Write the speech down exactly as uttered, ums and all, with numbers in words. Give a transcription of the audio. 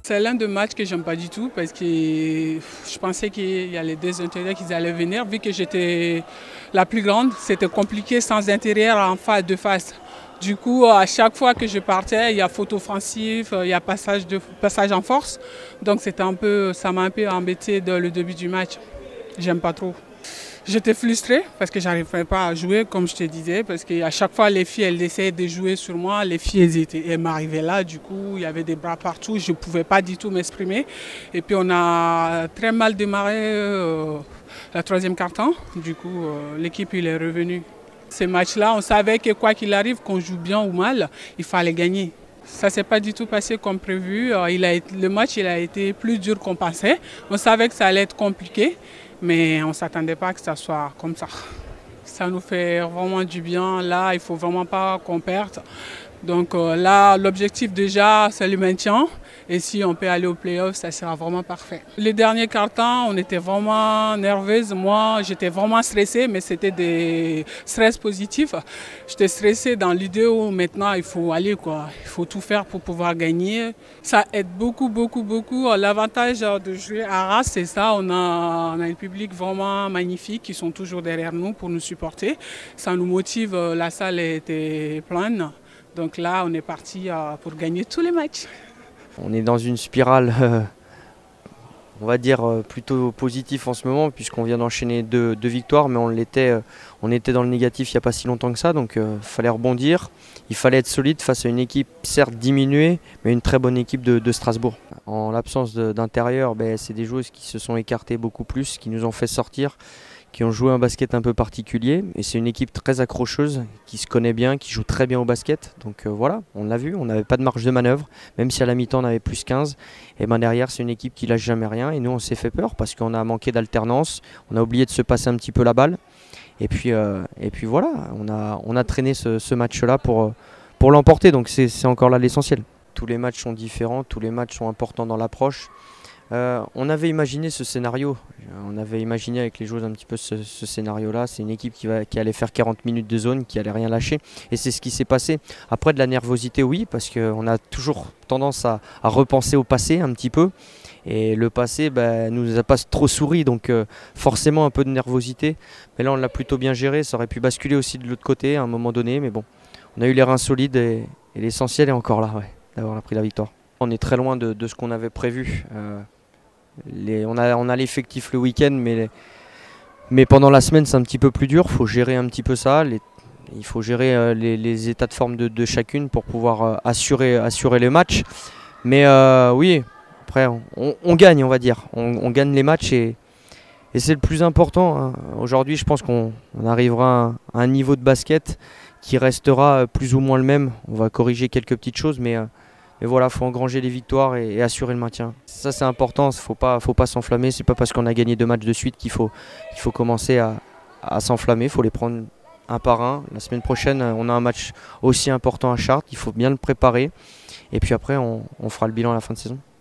C'est l'un des matchs que j'aime pas du tout parce que je pensais qu'il y a les deux intérieurs qui allaient venir. Vu que j'étais la plus grande, c'était compliqué sans intérieur en face de face. Du coup, à chaque fois que je partais, il y a faute offensive, il y a passage, de, passage en force. Donc c'était un peu, ça m'a un peu embêté dans le début du match. J'aime pas trop. J'étais frustrée parce que j'arrivais pas à jouer, comme je te disais, parce qu'à chaque fois, les filles, elles essayaient de jouer sur moi. Les filles, elles, étaient, elles m'arrivaient là, du coup, il y avait des bras partout, je ne pouvais pas du tout m'exprimer. Et puis, on a très mal démarré euh, la troisième quart-temps. Du coup, euh, l'équipe, il est revenu. Ces matchs-là, on savait que quoi qu'il arrive, qu'on joue bien ou mal, il fallait gagner. Ça ne s'est pas du tout passé comme prévu. Il a été, le match il a été plus dur qu'on pensait. On savait que ça allait être compliqué, mais on ne s'attendait pas que ça soit comme ça. Ça nous fait vraiment du bien. Là, il ne faut vraiment pas qu'on perde. Donc euh, là, l'objectif déjà, c'est le maintien. Et si on peut aller au play-off, ça sera vraiment parfait. Les derniers quarts-temps, on était vraiment nerveuses. Moi, j'étais vraiment stressée, mais c'était des stress positifs. J'étais stressée dans l'idée où maintenant, il faut aller, quoi. Il faut tout faire pour pouvoir gagner. Ça aide beaucoup, beaucoup, beaucoup. L'avantage de jouer à Arras, c'est ça. On a, on a un public vraiment magnifique qui sont toujours derrière nous pour nous supporter. Ça nous motive. La salle était pleine. Donc là, on est parti pour gagner tous les matchs. On est dans une spirale, euh, on va dire, euh, plutôt positive en ce moment, puisqu'on vient d'enchaîner deux, deux victoires, mais on, l'était, euh, on était dans le négatif il n'y a pas si longtemps que ça, donc il euh, fallait rebondir. Il fallait être solide face à une équipe certes diminuée, mais une très bonne équipe de, de Strasbourg. En l'absence d'intérieur, ben, c'est des joueuses qui se sont écartées beaucoup plus, qui nous ont fait sortir, qui ont joué un basket un peu particulier. Et c'est une équipe très accrocheuse, qui se connaît bien, qui joue très bien au basket. Donc euh, voilà, on l'a vu, on n'avait pas de marge de manœuvre, même si à la mi-temps on avait plus quinze. Et ben derrière, c'est une équipe qui lâche jamais rien. Et nous, on s'est fait peur parce qu'on a manqué d'alternance, on a oublié de se passer un petit peu la balle. Et puis, euh, et puis voilà, on a, on a traîné ce, ce match-là pour, pour l'emporter. Donc c'est encore là l'essentiel. Tous les matchs sont différents, tous les matchs sont importants dans l'approche. Euh, on avait imaginé ce scénario, on avait imaginé avec les joueurs un petit peu ce, ce scénario-là. C'est une équipe qui, va, qui allait faire quarante minutes de zone, qui allait rien lâcher. Et c'est ce qui s'est passé. Après, de la nervosité, oui, parce qu'on a toujours tendance à, à repenser au passé un petit peu. Et le passé ben, nous a pas trop souri, donc euh, forcément un peu de nervosité. Mais là, on l'a plutôt bien géré. Ça aurait pu basculer aussi de l'autre côté à un moment donné. Mais bon, on a eu les reins solides et, et l'essentiel est encore là, ouais, d'avoir pris la victoire. On est très loin de, de ce qu'on avait prévu. Euh, Les, on a, on a l'effectif le week-end, mais, mais pendant la semaine c'est un petit peu plus dur. Il faut gérer un petit peu ça. Les, il faut gérer euh, les, les états de forme de, de chacune pour pouvoir euh, assurer, assurer les matchs. Mais euh, oui, après on, on gagne, on va dire. On, on gagne les matchs et, et c'est le plus important. Hein. Aujourd'hui, je pense qu'on on arrivera à un, à un niveau de basket qui restera plus ou moins le même. On va corriger quelques petites choses, mais... Euh, Et voilà, il faut engranger les victoires et, et assurer le maintien. Ça c'est important, il ne faut pas, faut pas s'enflammer. C'est pas parce qu'on a gagné deux matchs de suite qu'il faut, qu'il faut commencer à, à s'enflammer. Il faut les prendre un par un. La semaine prochaine, on a un match aussi important à Chartres. Il faut bien le préparer. Et puis après, on, on fera le bilan à la fin de saison.